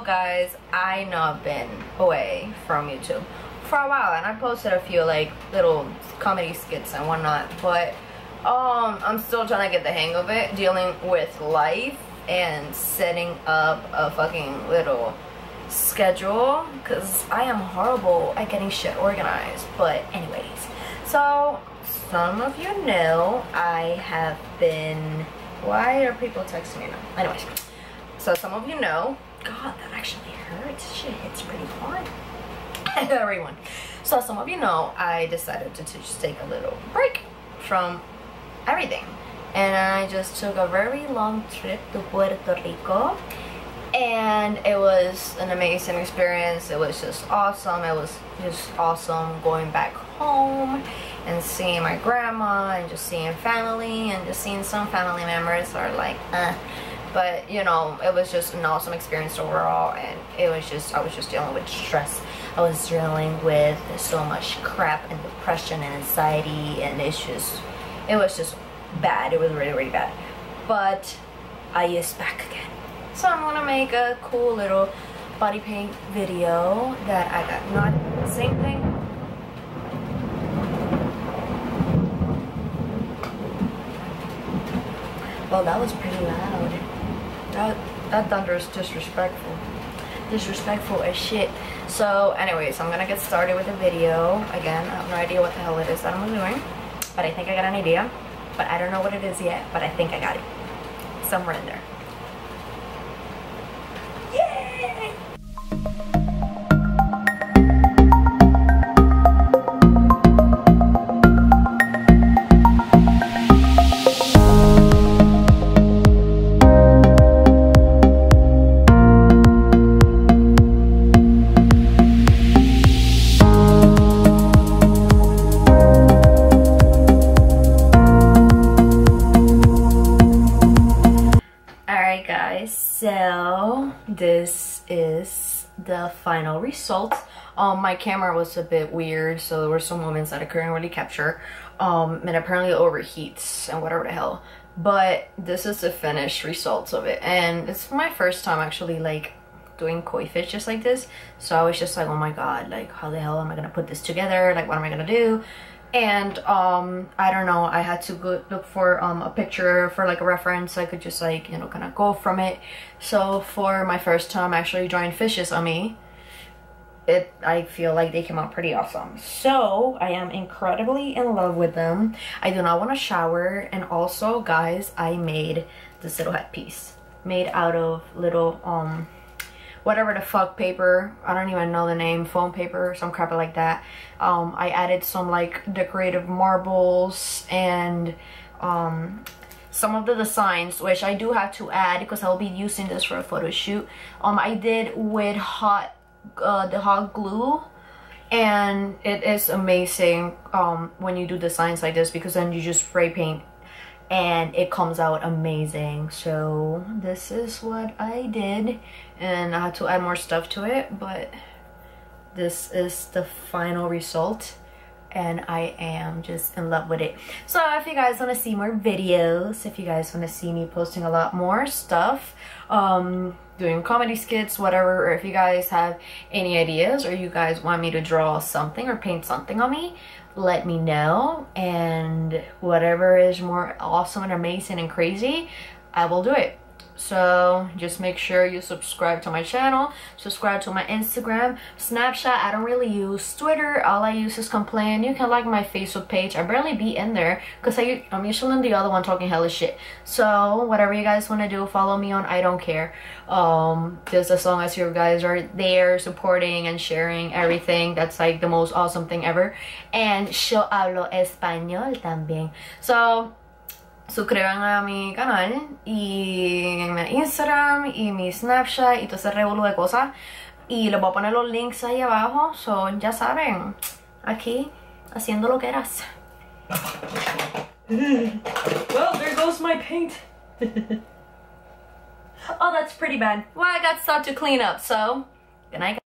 guys, I know I've been away from YouTube for a while, and I posted a few like little comedy skits and whatnot, but I'm still trying to get the hang of it, dealing with life and setting up a fucking little schedule, because I am horrible at getting shit organized. But anyways, so some of you know I have been, why are people texting me now? Anyways, so some of you know, God, that actually hurts. Shit hits pretty hard. Everyone. So some of you know I decided to just take a little break from everything, and I just took a very long trip to Puerto Rico, and it was an amazing experience. It was just awesome. It was just awesome going back home and seeing my grandma and just seeing family, and just seeing some family members are like but you know, it was just an awesome experience overall. And it was just, I was just dealing with stress. I was dealing with so much crap and depression and anxiety, and it was just bad. It was really, really bad. But I is back again. So I'm gonna make a cool little body paint video that I got. Not the same thing. Well, that was pretty loud. That thunder is disrespectful. Disrespectful as shit. So anyways, I'm gonna get started with the video. Again, I have no idea what the hell it is that I'm doing, but I think I got an idea. But I don't know what it is yet, but I think I got it. Somewhere in there. Yay! So this is the final result. My camera was a bit weird, so there were some moments that I couldn't really capture, and apparently it overheats and whatever the hell. But this is the finished results of it, and it's my first time actually like doing koi fish just like this. So I was just like, oh my god, like how the hell am I gonna put this together? Like what am I gonna do? And I don't know, I had to go look for a picture for like a reference so I could just like, you know, kind of go from it. So for my first time actually drawing fishes on me, I feel like they came out pretty awesome. So I am incredibly in love with them. I do not want to shower. And also guys, I made this little headpiece made out of little whatever the fuck paper, I don't even know the name, foam paper, some crap like that. I added some like decorative marbles and some of the designs, which I do have to add because I'll be using this for a photo shoot. I did with the hot glue, and it is amazing when you do designs like this, because then you just spray paint and it comes out amazing. So this is what I did, and I had to add more stuff to it, but this is the final result and I am just in love with it. So if you guys want to see more videos, if you guys want to see me posting a lot more stuff, doing comedy skits, whatever, or if you guys have any ideas, or you guys want me to draw something or paint something on me, let me know. And whatever is more awesome and amazing and crazy, I will do it. So just make sure you subscribe to my channel, subscribe to my Instagram, Snapchat. I don't really use Twitter. All I use is Complain. You can like my Facebook page. I barely be in there because I'm usually in the other one talking hella shit. So whatever you guys want to do, follow me on I Don't Care. Just as long as you guys are there supporting and sharing everything, that's like the most awesome thing ever. And yo hablo español también. So suscriban a mi canal y en mi Instagram y mi Snapchat y todo ese revolú de cosas, y les voy a poner los links ahí abajo. So ya saben, aquí haciendo lo que eras. Well, there goes my paint. Oh, that's pretty bad. Well, I got stuff to clean up, so good night.